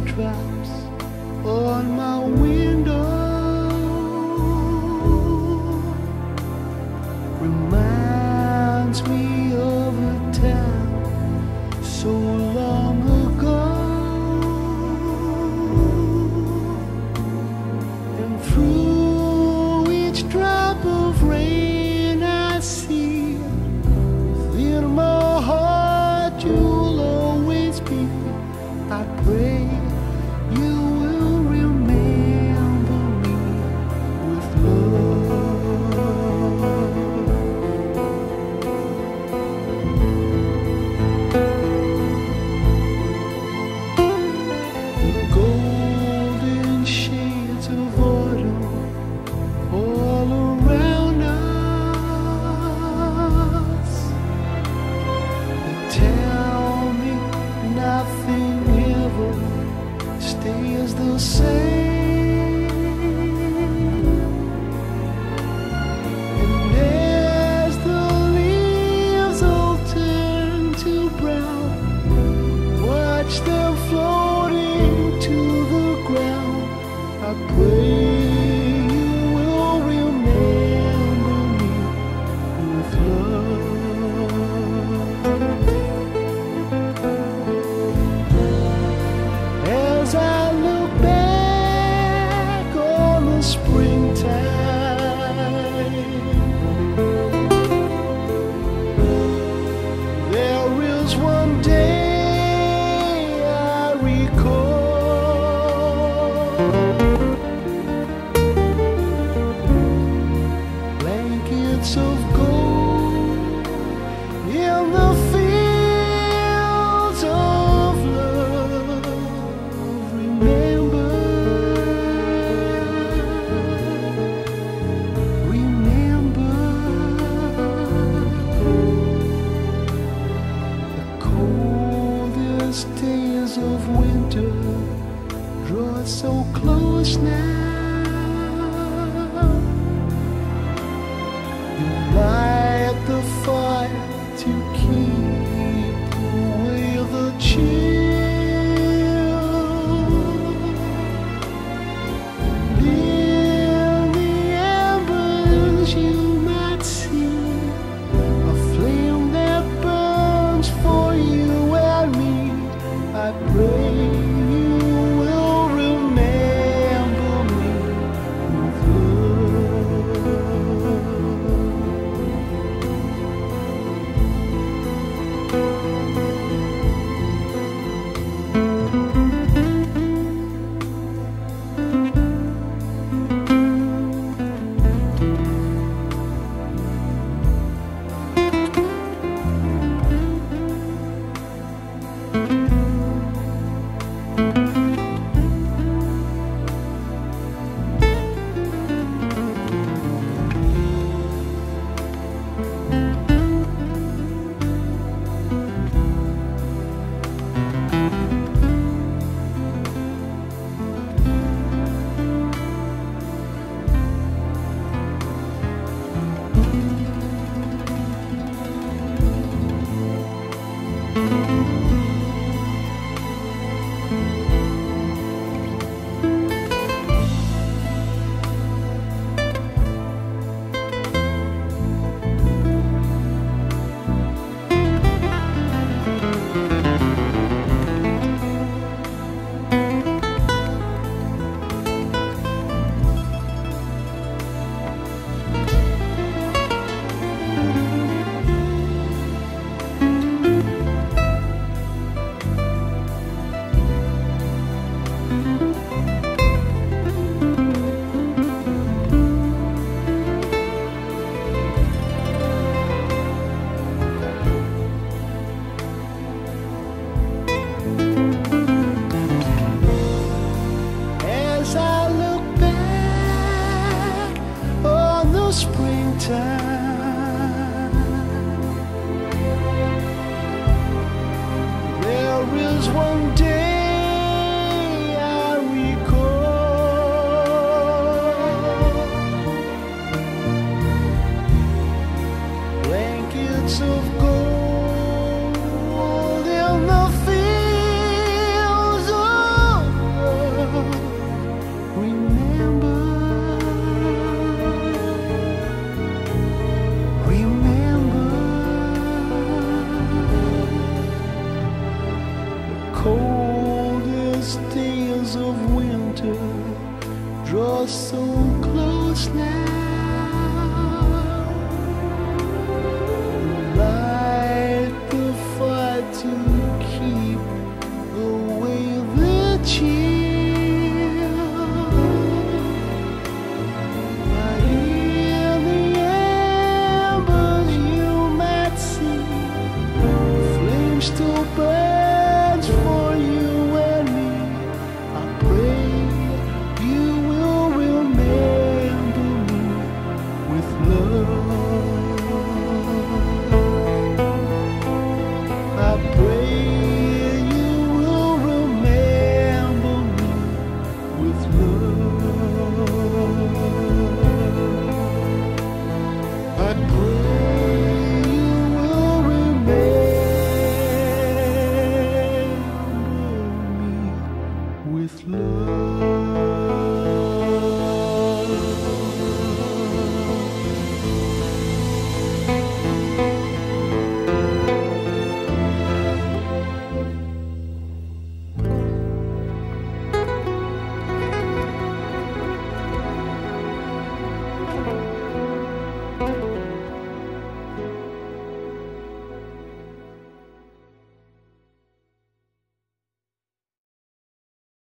raindrops on my window reminds me of a time so long ago, and through each drop of rain I see within my heart you'll always be. I pray you will remember me with love. The golden shades of autumn all around us, they tell me nothing ever stays the same. And as the leaves all turn to brown, watch them floating to the ground. I pray you will remember me with love. As I look back on the springtime, there is one day I recall. Blankets of gold in the fields of love. Remember the coldest days of winter draw so close now. You light the fire to keep away the chill. In the embers you might see a flame that burns for you and me. I pray you will remember me with springtime. There is one day I recall. Blankets of gold